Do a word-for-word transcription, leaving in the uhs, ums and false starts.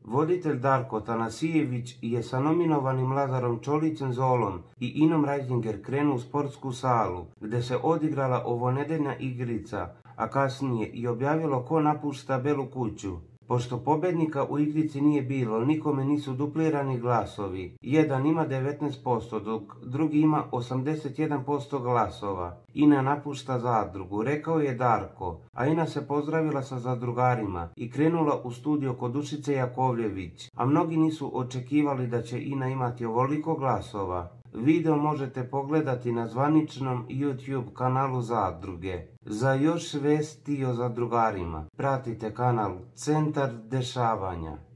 Voditelj Darko Tanasijević je sa nominovanim Lazarom Čolicem Zolom i Inom Rajzinger krenuo u sportsku salu, gde se odigrala ovonedeljna igrica, a kasnije i objavilo ko napušta Belu kuću. Pošto pobednika u igrici nije bilo, nikome nisu duplirani glasovi. Jedan ima devetnaest posto, dok drugi ima osamdeset jedan posto glasova. Ina napušta zadrugu, rekao je Darko, a Ina se pozdravila sa zadrugarima i krenula u studio kod Dušice Jakovljević, a mnogi nisu očekivali da će Ina imati ovoliko glasova. Video možete pogledati na zvaničnom YouTube kanalu Zadruge. Za još vesti o zadrugarima pratite kanal Centar dešavanja.